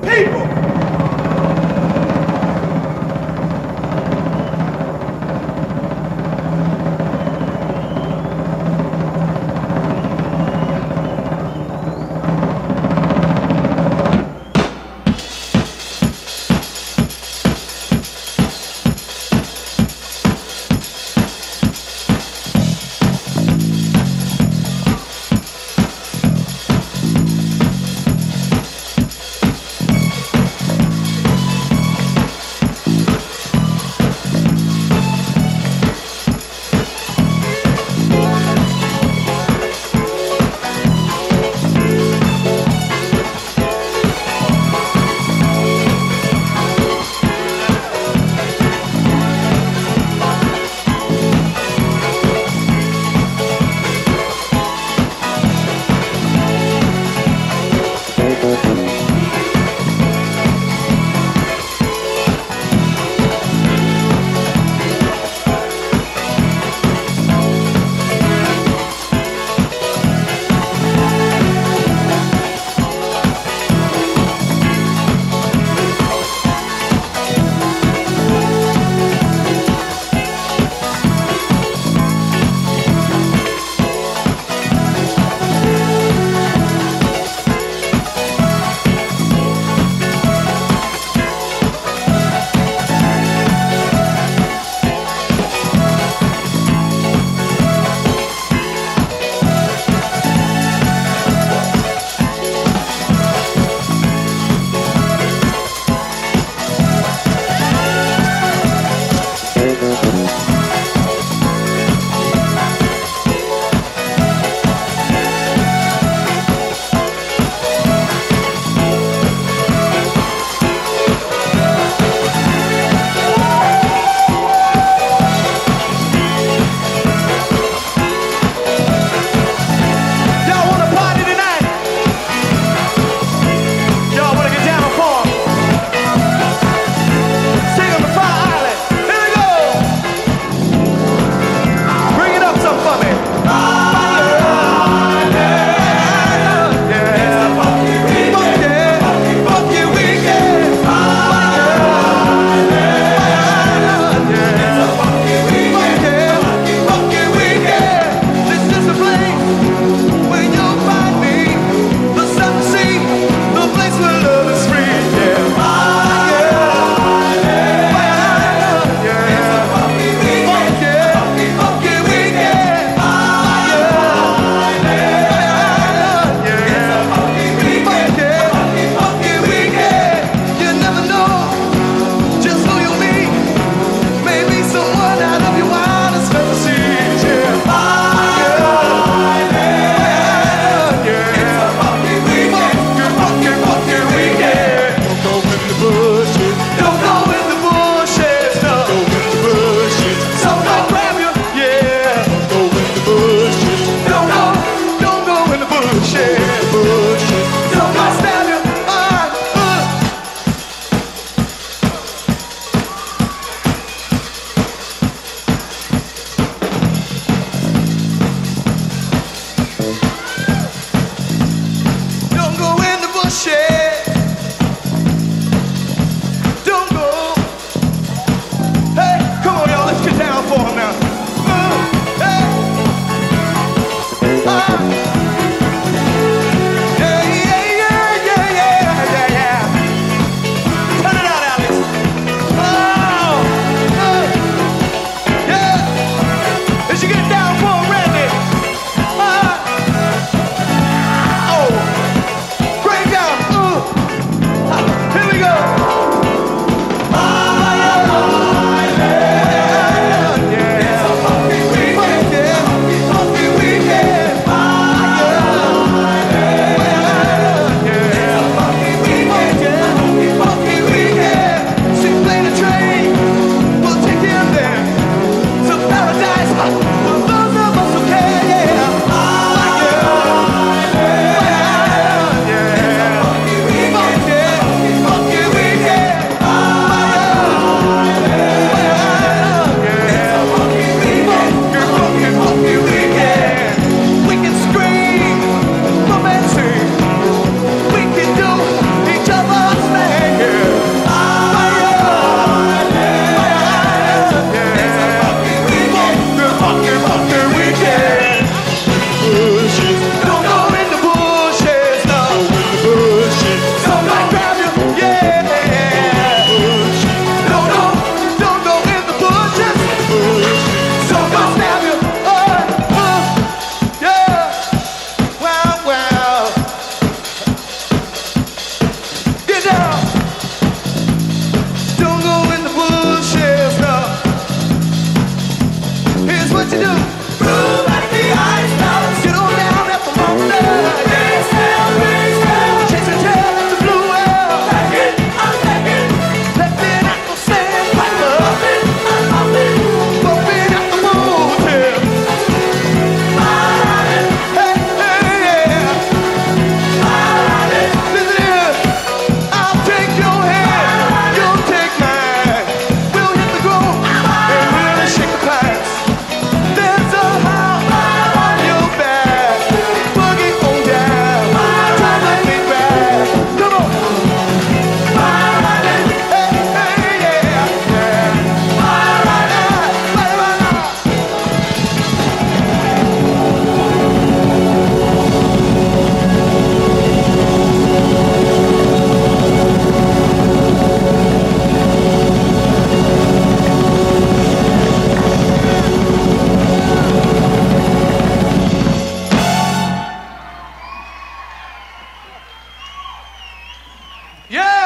people.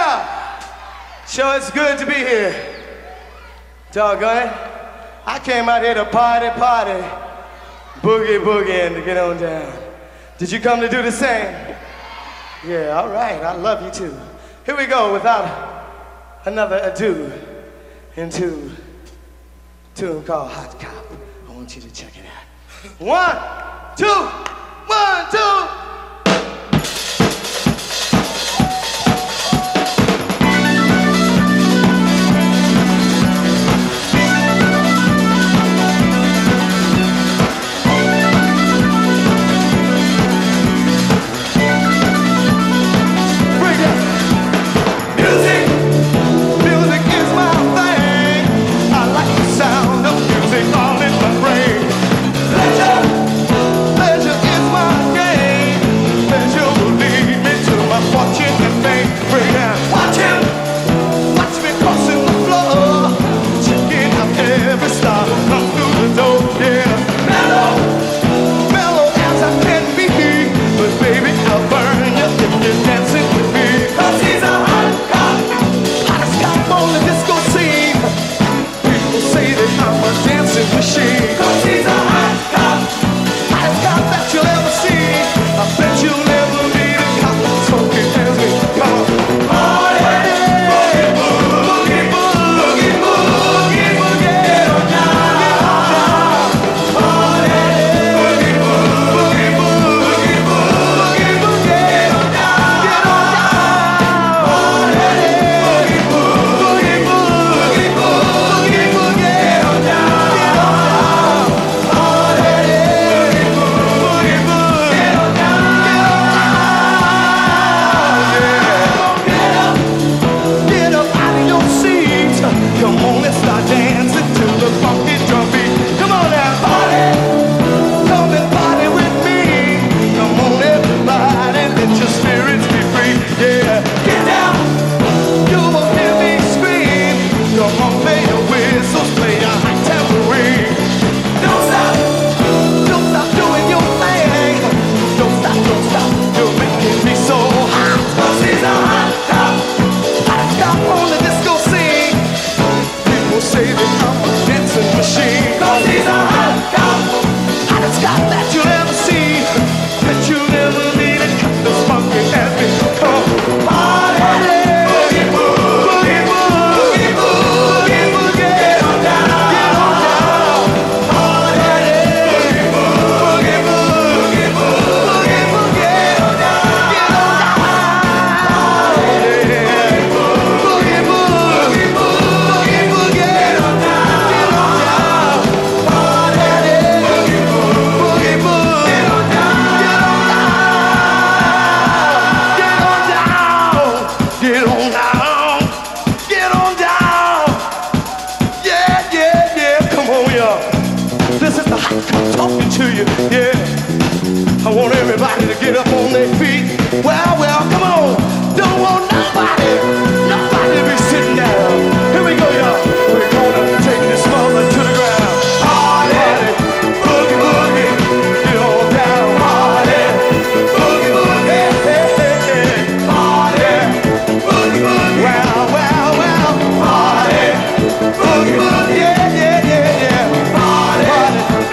Yeah! Sure, it's good to be here. Doggone it. I came out here to party, boogie, boogie, and to get on down. Did you come to do the same? Yeah, all right, I love you too. Here we go, without another ado, into a tune called Hot Cop. I want you to check it out. 1, 2, 1, 2.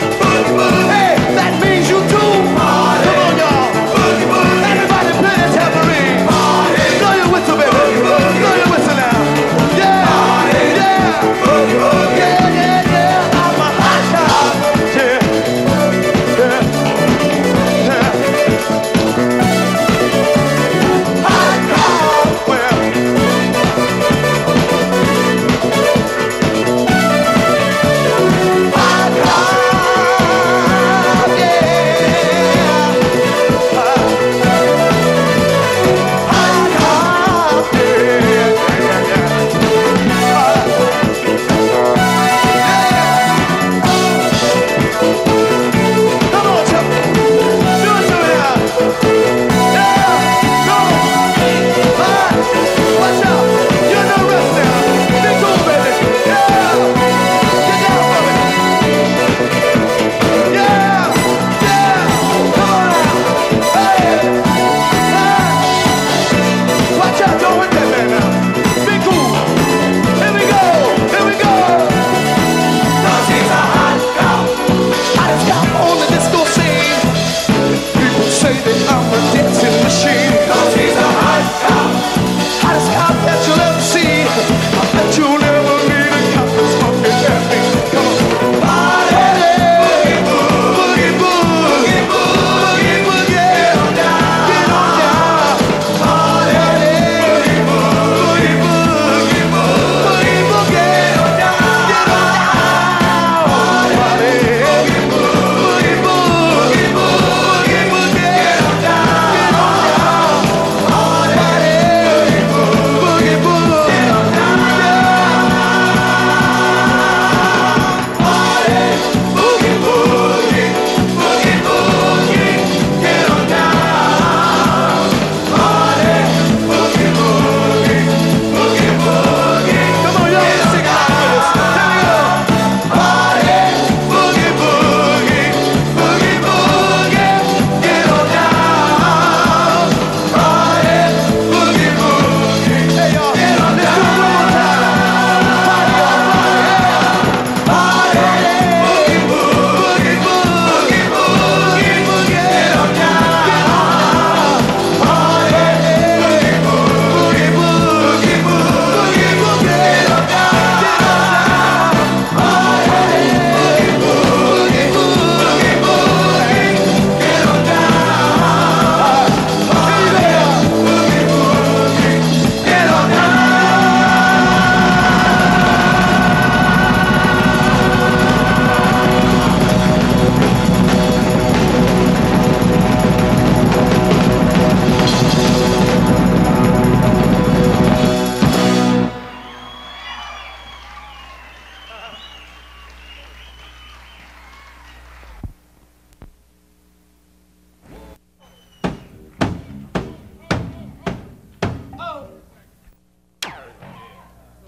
Everybody put it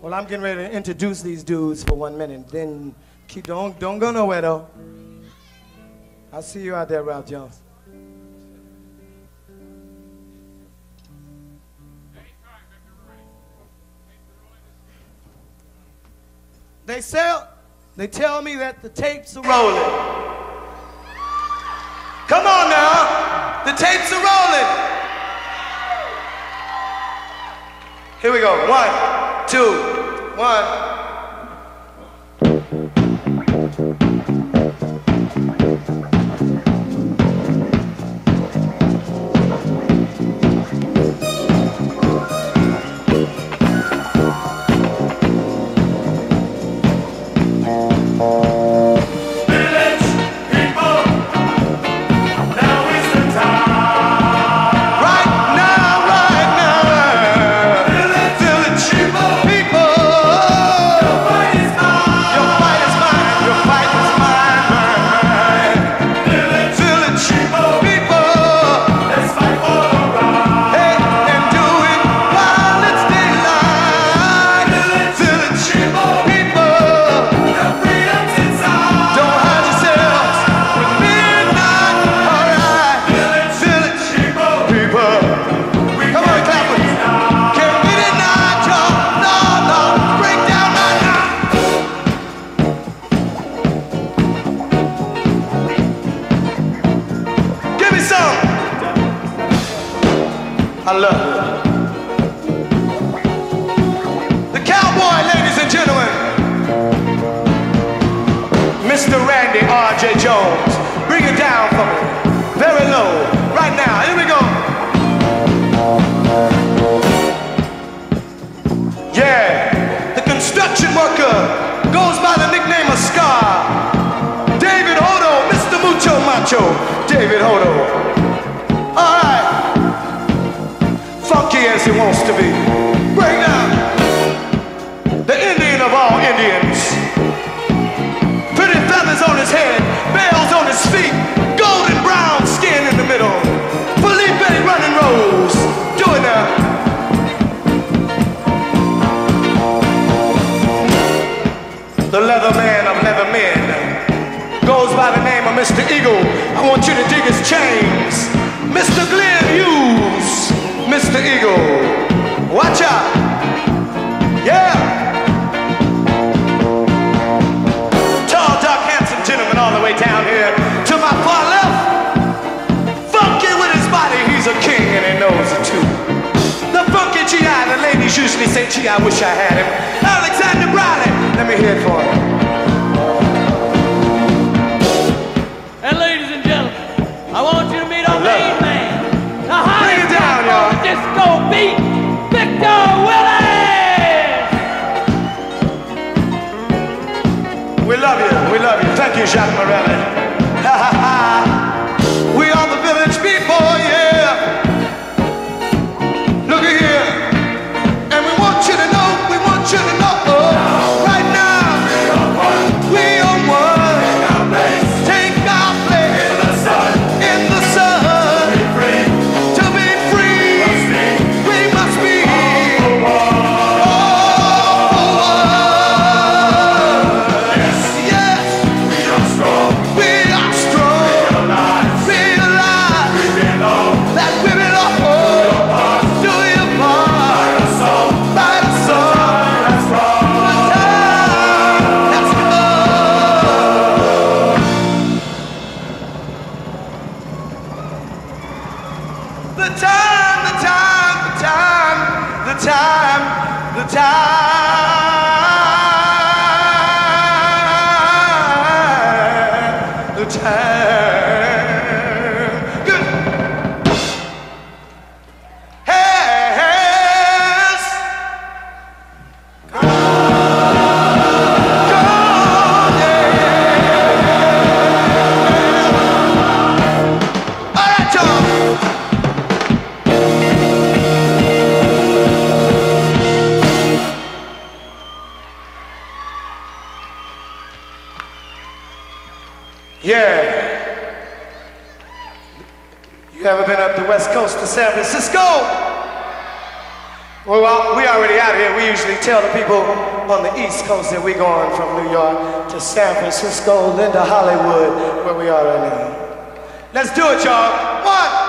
Well, I'm getting ready to introduce these dudes for 1 minute. Then don't go nowhere though. I'll see you out there, Ralph Jones. They tell me that the tapes are rolling. Come on now, the tapes are rolling. Here we go, 1, 2, 1. I love it. The cowboy, ladies and gentlemen. Mr. Randy R.J. Jones. Bring it down for me. Very low. Right now. Here we go. Yeah. The construction worker goes by the nickname of Scar. David Hodo. Mr. Mucho Macho. David Hodo. All right. Funky as he wants to be. Bring down the Indian of all Indians. Pretty feathers on his head, bells on his feet, golden brown skin in the middle. Felipe running Rose. Do it now. The leather man of leather men goes by the name of Mr. Eagle. I want you to dig his chains. Mr. Glenn Hughes. Mr. Eagle, watch out, yeah. Tall, dark, handsome gentleman all the way down here. To my far left, funky with his body, he's a king and he knows it too. The funky G.I., the ladies usually say, gee, I wish I had him. Alexander Briley, let me hear it for him. And ladies and gentlemen, I want you to meet our main man. Bring it down, y'all. Disco beat, Victor Willis! We love you, we love you. Thank you, Jacques Morelli. Ha ha ha. We are the village people, yeah. Look at here. And we want you to know, right now, we are one. Take our place in the sun. Yeah. You ever been up the west coast to San Francisco? Well, we already out here. We usually tell the people on the East Coast that we're going from New York to San Francisco, then to Hollywood, where we are right now. Let's do it, y'all. One.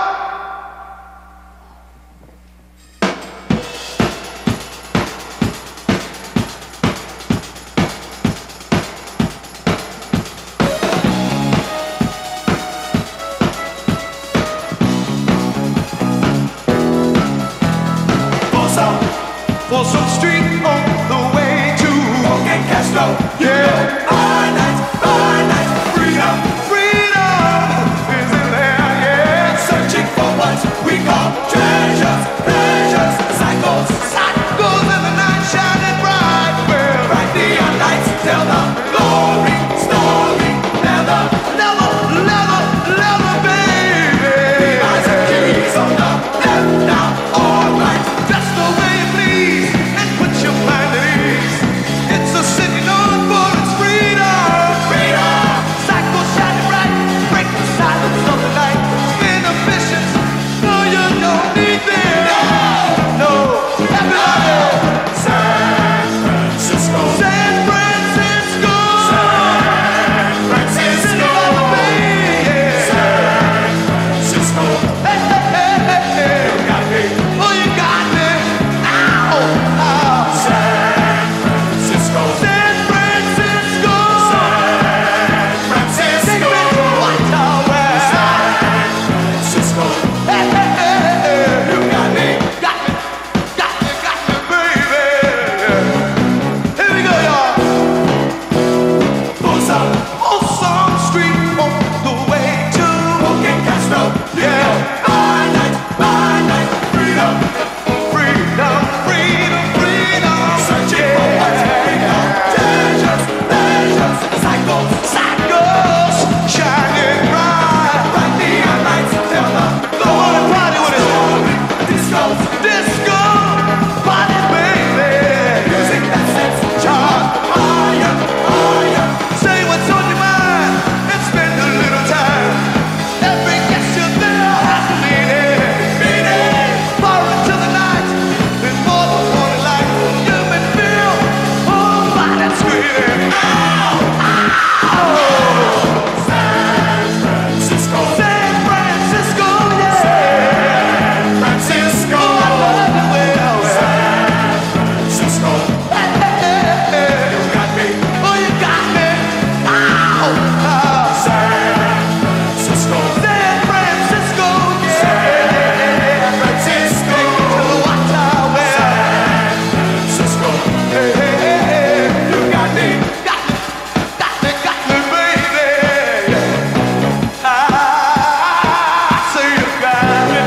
Folsom Street on the way to Castro. Yeah. By night, freedom, freedom is in there, yeah. Searching for what we call treasures, pleasures, cycles, cycles in the night shining bright. Well, bright neon lights tell the glory story. Leather, leather, leather, leather, baby. The eyes and keys on the left, now, all right. That's the way it please. Put your mind at ease. It's a city known for its freedom. Freedom. Cycle shining bright. Break the silence of the night. Inhibitions. No, you don't need them. No. Everybody. San Francisco. San Francisco. San Francisco. Yeah. San Francisco. Hey, hey, hey, hey, hey. You got me. Oh, you got me. Ow. San Francisco. San Francisco. San Francisco. What's all right? San Francisco. Hey, hey, hey, hey. You got me. Got me, baby. Here we go, y'all. Folsom Street on the way to Castro. Yeah. By night, freedom. Freedom, freedom, freedom. Searching for what's freedom. Treasures, pleasures, cycles, cycles, shining bright. Bright neon lights tell the glory. Party with it. Disco, disco, party, baby. Music that sets charge higher, higher. Say what's on your mind and spend a little time. Every guest you're there has to mean it. Far into the night. Before the morning light, you may feel whole body screaming. Ow, ow. San Francisco. San Francisco, yeah. San Francisco. I love it well. San Francisco. Hey, hey, hey, hey. You got me. Oh, you got me. Ow, ow. San Francisco. San Francisco, yeah. San Francisco. To the water, well. San Francisco. Hey, hey, hey, hey. You got me. Got me, baby. I say you got me.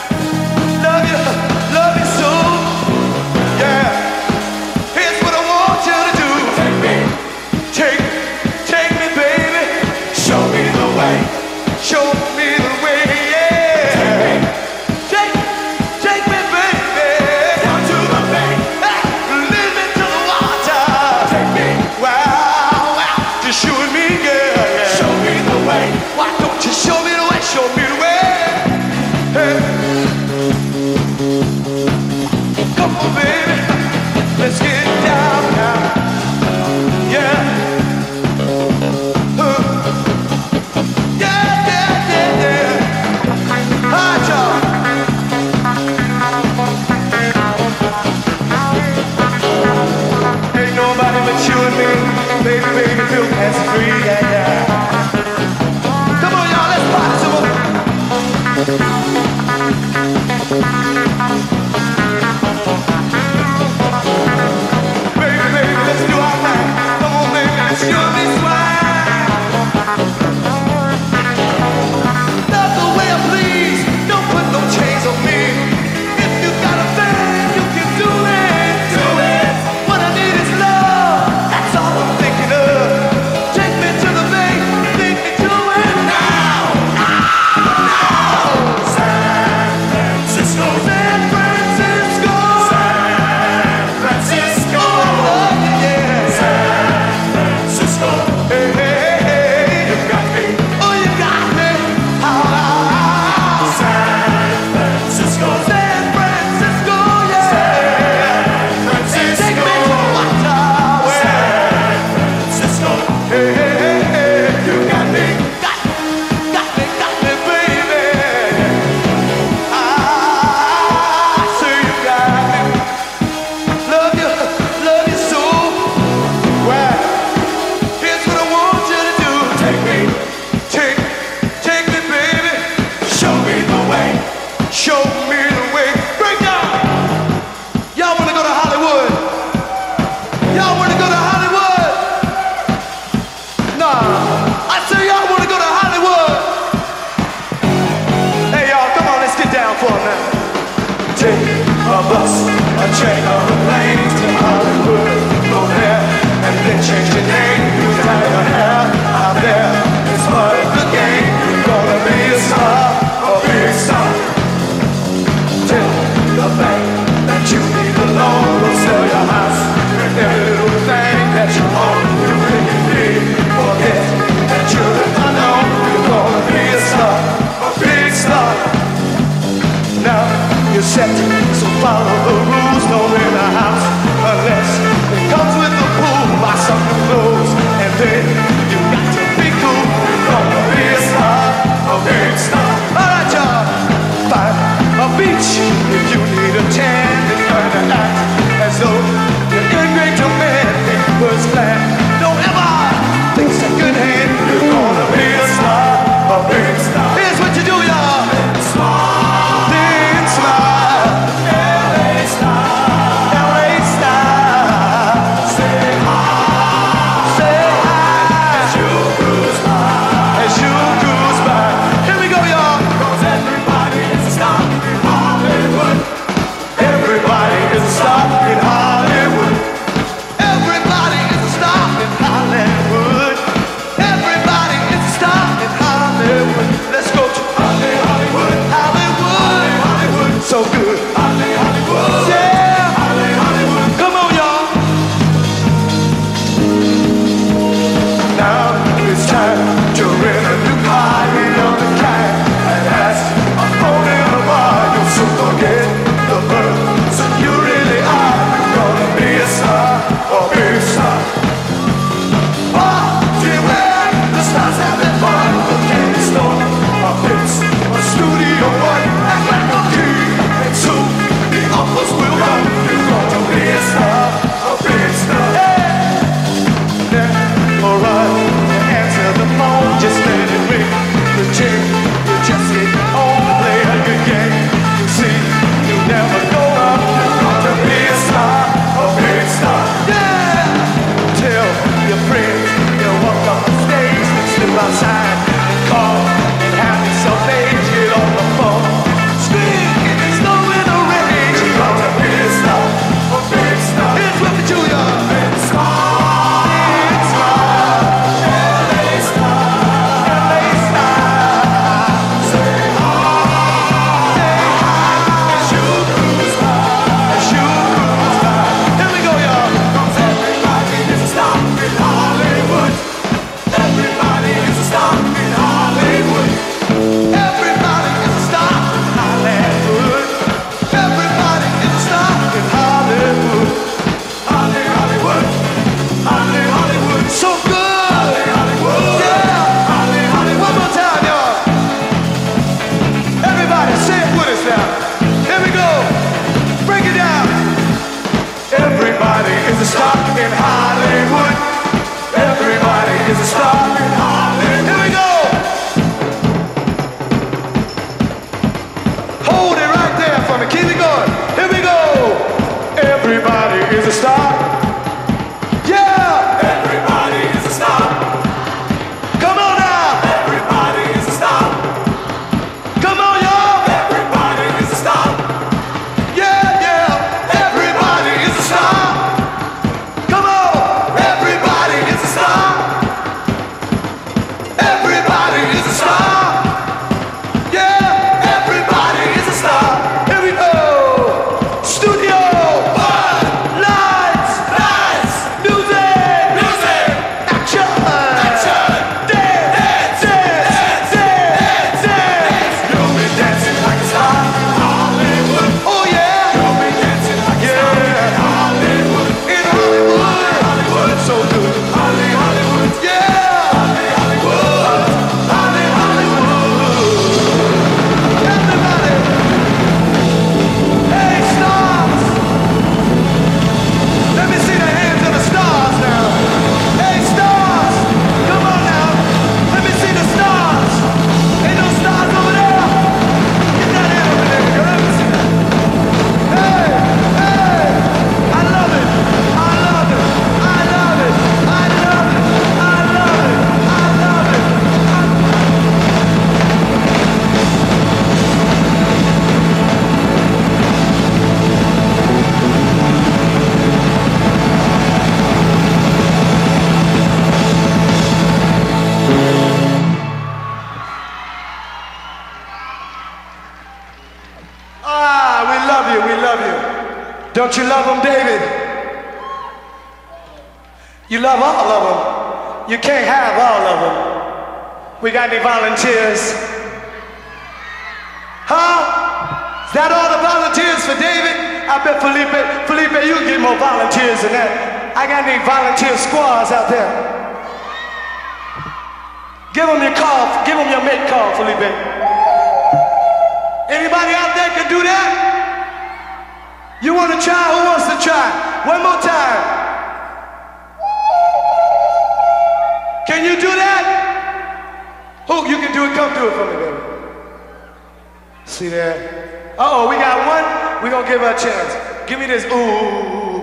Love you so. Yeah. Here's what I want you to do. Take me, baby. Show me the way. Show me the way, yeah. Take me, baby. Down to the bay. Lead me to the water. Take me. Wow, just showing me, yeah. Show me the way. Why don't you show me the way? Show me the way. Hey. Come on, baby. Let's get down now. Yeah. Yeah, yeah, yeah, yeah. All right, y'all. Ain't nobody but you and me. Baby, baby, feel past free, yeah, yeah. Come on, y'all, let's party some more. Baby, baby, let's do our thing. Come on, baby, let's show me swag. Love the way I please. Don't put no chains on me. If you got a thing, you can do it. Do it. What I need is love. That's all I'm thinking of. Take me to the bay. Lead me to it now. Now. a star in Hollywood. Everybody is a star in Hollywood. Here we go. Hold it right there for me. Keep it going. Here we go. Everybody is a star. Yeah. Everybody is a star. Come on now. Everybody is a star. Come on, y'all. Everybody is a star. Yeah, yeah. Everybody is a star. Come on. Everybody is a star. Everybody is a star. Yeah. Everybody is a star. Here we go. Studio. Lights. Lights. Music. Music. Action. Action. Dance. Dance. Dance. Dance. You'll be dancing like a star in Hollywood. Oh yeah. You'll be dancing like a star in Hollywood. In Hollywood. Hollywood. So good. Hollywood. Yeah. Hollywood. Everybody. Hey, stars. Let me see the hands of the stars now. Hey, stars. Come on now. Let me see the stars. Ain't no stars over there. Get that hand over there, girl. Let me see that. Hey, hey. I love it. I love it. I love it. I love it. I love it. I love it. Ah, we love you, we love you. Don't you love them, David? You love all of them. You can't have all of them. We got any volunteers? Huh? Is that all the volunteers for David? I bet Felipe, you get more volunteers than that. I got any volunteer squads out there? Give them your call, give them your make call, Felipe. Anybody out there can do that? You want to try? Who wants to try? One more time. Can you do that? Who? You can do it. Come do it for me, baby. See there? Uh-oh, we got one. We're going to give her a chance. Give me this. Ooh.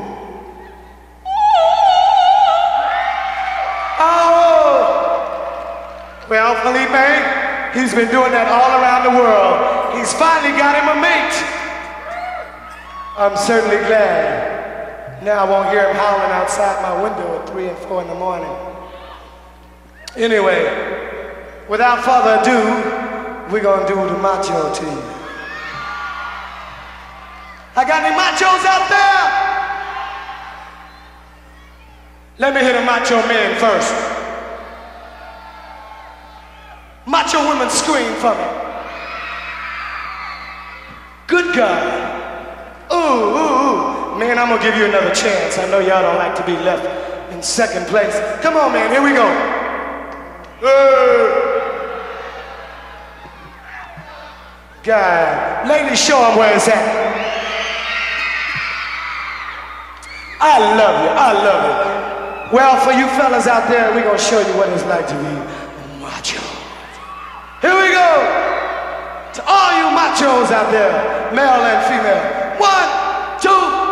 Oh. Well, Felipe, he's been doing that all around the world. He's finally got him a mate. I'm certainly glad. Now I won't hear him howling outside my window at 3 and 4 in the morning. Anyway, without further ado, we're gonna do the macho to you. I got any machos out there? Let me hit a macho man first. Macho women scream for me. Good God. Ooh, ooh, ooh. Man, I'm gonna give you another chance. I know y'all don't like to be left in second place. Come on, man, here we go. God, ladies, show them where it's at. I love you, I love it. Well, for you fellas out there, we're gonna show you what it's like to be macho. Here we go. To all you machos out there, male and female. 1, 2.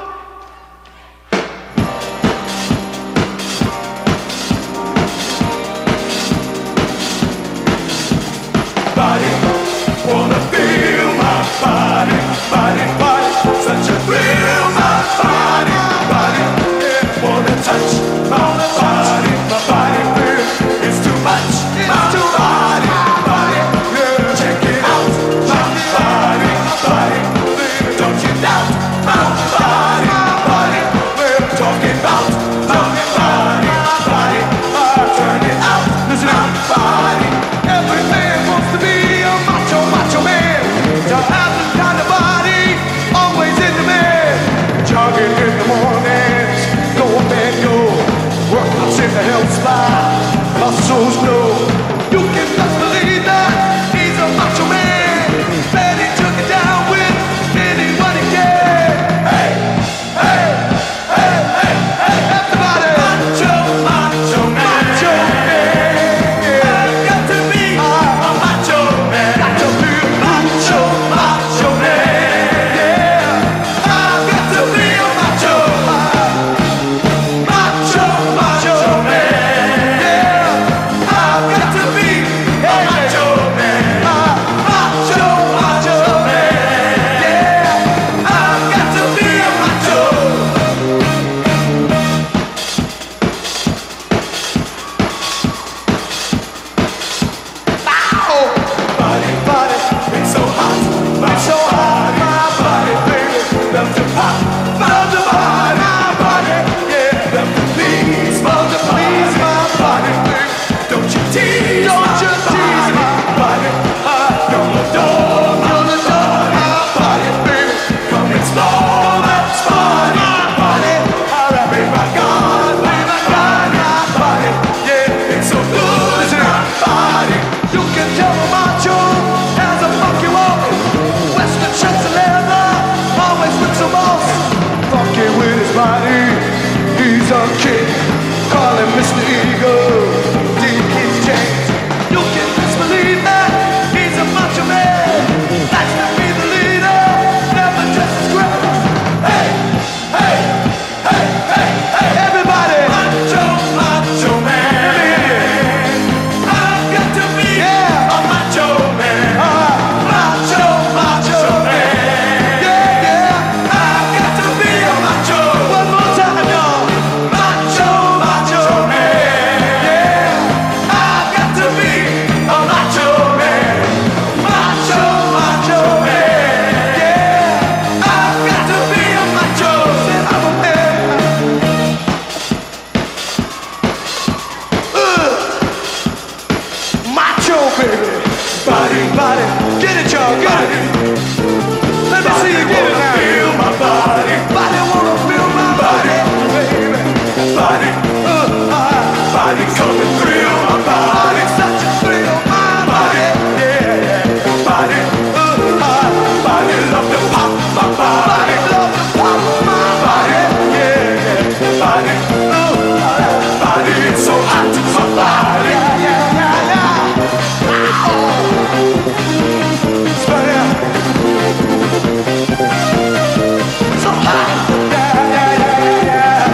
Body, wanna feel my body, body, body, such a thrill, my body, body, yeah. Wanna touch my body, feel it's too much, my body, body, yeah. Check it out, my body, don't you doubt my everybody. He's a king, call him Mr. Eagle. Deep keeps chains. You can best believe that he's a macho man. That's to be the leader, never just as great. Hey, hey, hey, hey, hey, everybody. Macho, macho man. I've got to be a macho man. Macho, macho man. Yeah, yeah. I've got to be a macho. One more time, y'all. Macho, macho man. Yeah. I've got to be a macho man. Macho, macho man. Yeah. I've got to be a macho. Said I'm a man. Macho, baby. Body, body. Get it, y'all. Get it. Let me see you get it now. Feel my body. Body wanna feel my body, baby. Body, body coming thrill my body. Such a thrill my body. Yeah, yeah. Body, body love to pop my body. Love to pop my body. Yeah, yeah. Body, body it's so hot my body. Yeah, yeah, yeah, yeah. Spell it out. So hot. Yeah, yeah, yeah, yeah.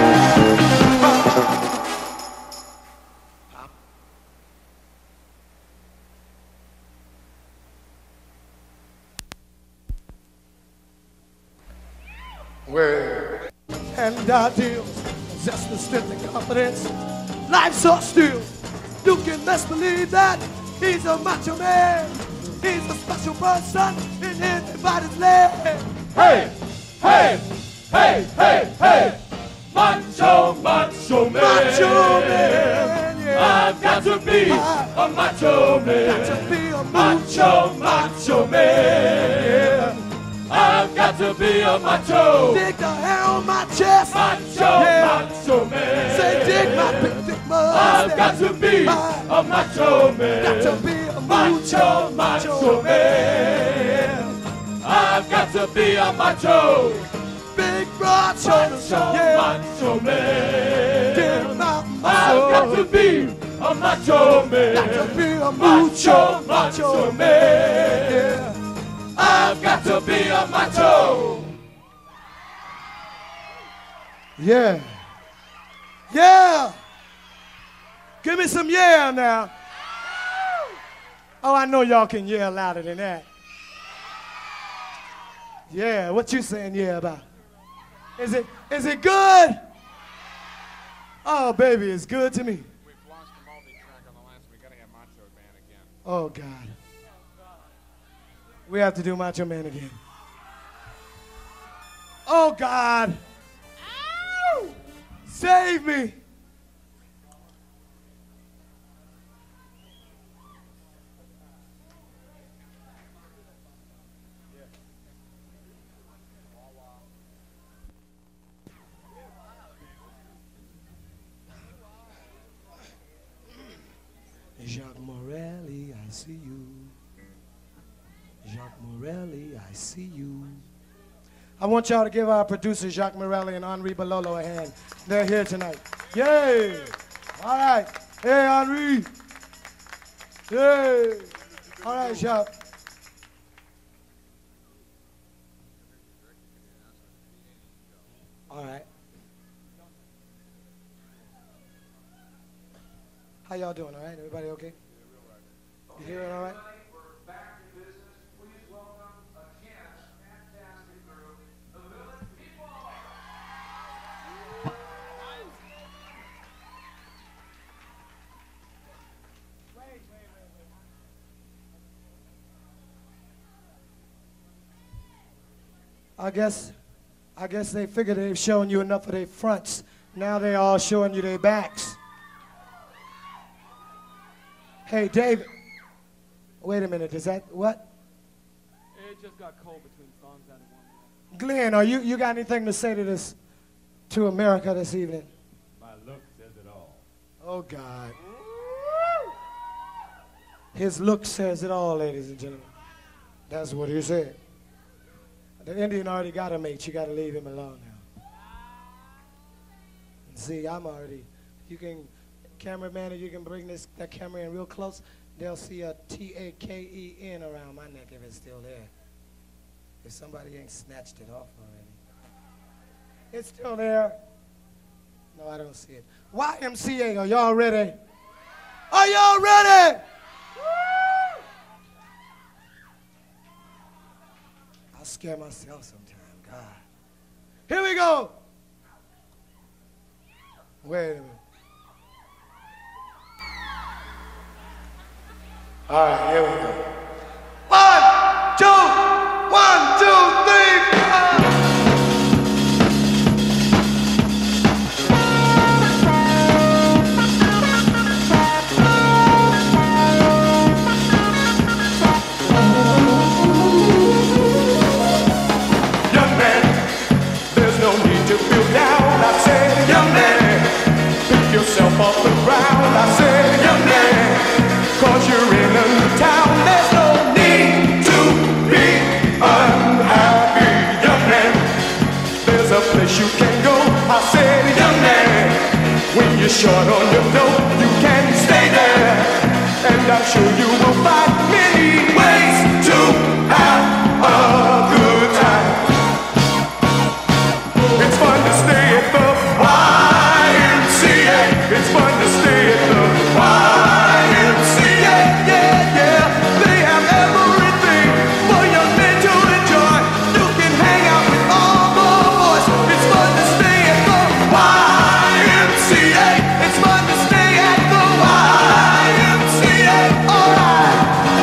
Where? And our deals possess the strength and confidence. Life's so still. You can best believe that he's a macho man. He's a special person in everybody's land. Hey, hey, hey, hey, hey. Macho, macho man. Macho man, yeah. I've got to be a macho man. Got to be a Macho, macho man. I've got to be a macho. Dig the hair on my chest. Macho, Yeah. macho man. Say dig my big thick I've got mustache. to be a macho man. Got to be a Macho, macho man. I've got to be a macho. Big broad shoulders. Macho, Yeah. macho man. Dig my I've got muscle. to be a macho man. Got to be a Macho, macho macho man. man. Yeah. I've got to be a macho. Yeah. Yeah. Give me some yeah now. Oh, I know y'all can yell louder than that. Yeah, what you saying yeah about? Is it good? Oh, baby, it's good to me. We've lost the multi-track on the last. We gotta have Macho Man again. Oh, God. We have to do Macho Man again. Oh, God. Ow! Save me. Jacques Morelli, I see you. Jacques Morelli, I see you. I want y'all to give our producers, Jacques Morelli and Henri Bololo, a hand. They're here tonight. Yay! All right. Hey, Henri. Yay! All right, Jacques. All right. How y'all doing? All right? Everybody okay? You hear it all right? I guess they figured they've shown you enough of their fronts. Now they're all showing you their backs. Hey, David. Wait a minute. Is that what? It just got cold between songs and one. Glenn, you got anything to say to this, to America this evening? My look says it all. Oh, God. His look says it all, ladies and gentlemen. That's what he said. The Indian already got a mate. You got to leave him alone now. See, I'm already. You can, cameraman, if you can bring that camera in real close, they'll see a T-A-K-E-N around my neck if it's still there. If somebody ain't snatched it off already. It's still there. No, I don't see it. YMCA, are y'all ready? Are y'all ready? Woo! I'll scare myself sometime, God. Here we go. Wait a minute. All right, here we go. 1, 2, 1, 2, 3, 4. Young man, there's no need to feel down. I said, young man, pick yourself off the ground. I said, young man, 'cause you're in a new town. There's no need to be unhappy, young man. There's a place you can go. I said, young man, when you're short on your dough, you can stay there, and I'm sure you will find many ways to have a good time. It's fun to stay at the YMCA. It's fun to stay at the YMCA. Yeah, yeah. They have everything for young men to enjoy. You can hang out with all the boys. It's fun to stay at the YMCA. It's fun to stay at the YMCA. All right.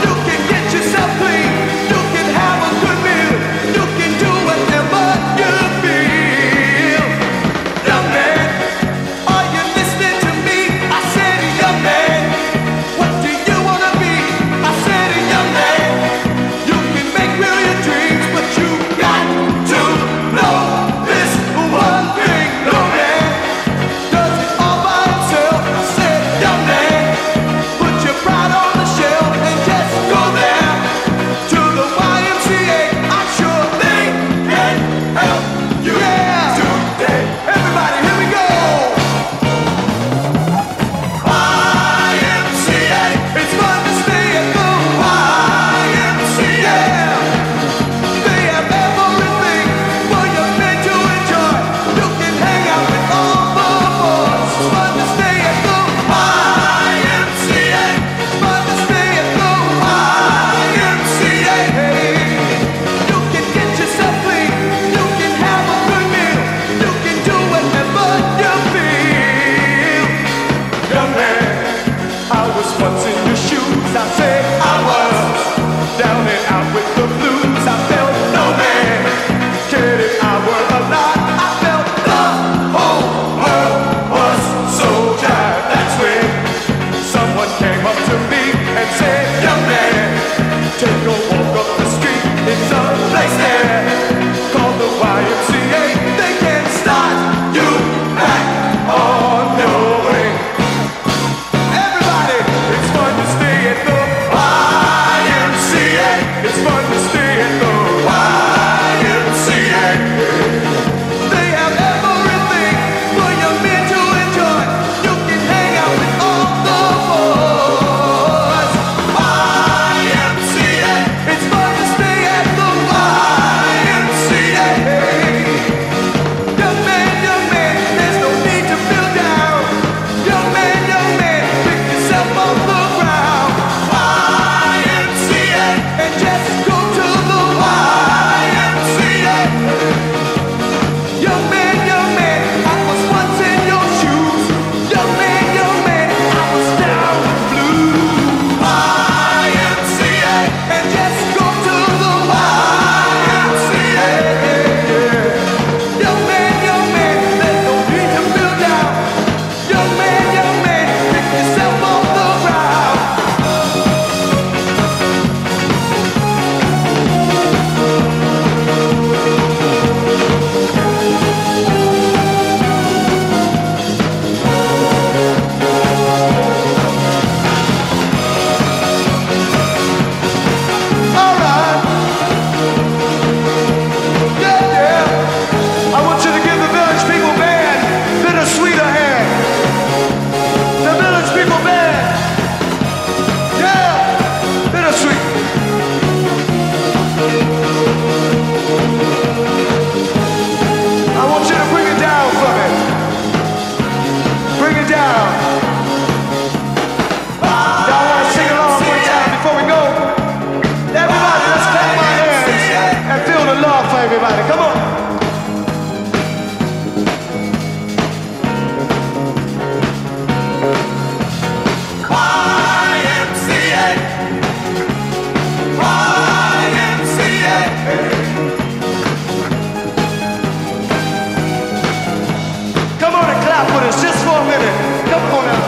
a minute. Come on now.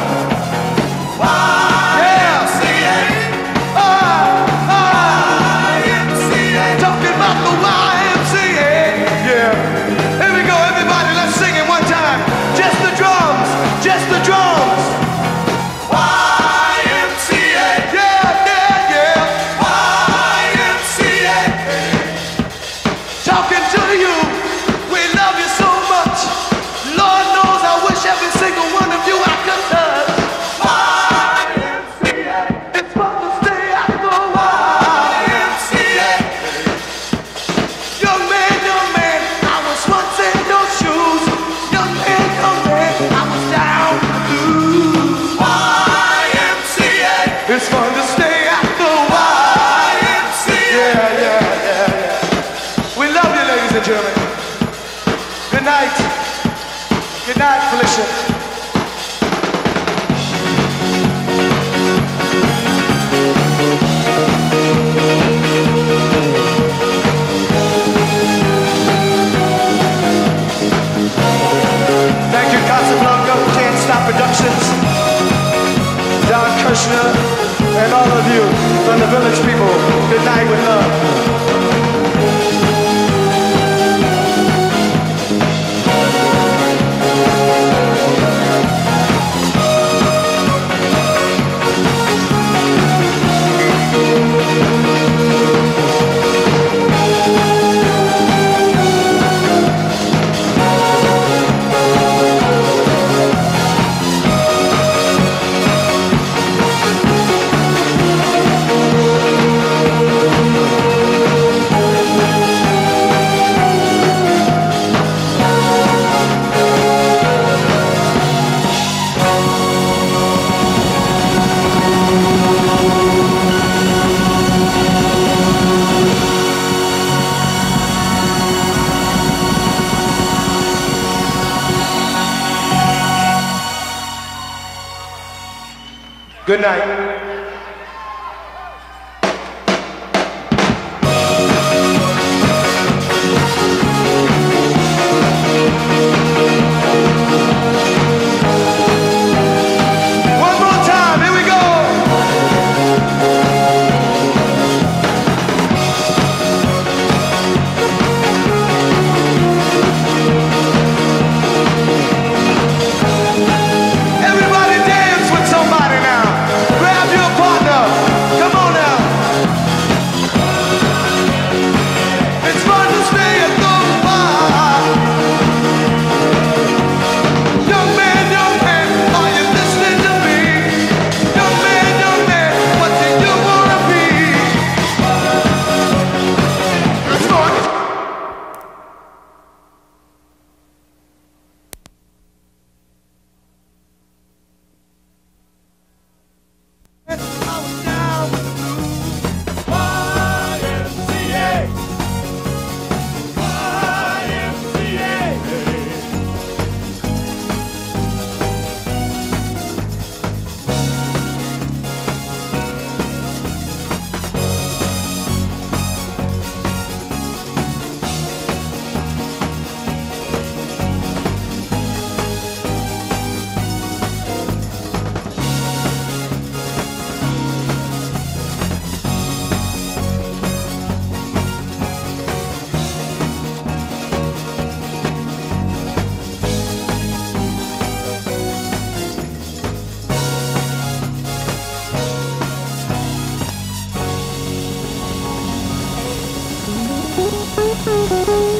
YMCA. YMCA. Talking about the YMCA. Yeah. Here we go, everybody. Let's sing it one time. Just the drums. Just the drums. YMCA. Yeah, yeah, yeah. YMCA. Talking to you. We love you so much. Lord knows I wish every single one of you I could touch. YMCA. It's fun to stay at the YMCA. Young man, I was once in your shoes. Young man, I was down to lose. YMCA. It's fun to stay at the YMCA. Yeah. We love you, ladies and gentlemen. Good night. Good night, Felicia. Thank you, Casablanca, Can't Stop Productions, Don Kirshner, and all of you from the Village People. Good night with love. Good night. One more time, here we go. Everybody dance with somebody now. Grab your partner. Come on now. It's fun to stay at the bar. Young man, are you listening to me? Young man, what do you wanna be? It's fun. I was down with the blues. YMCA. Thank you.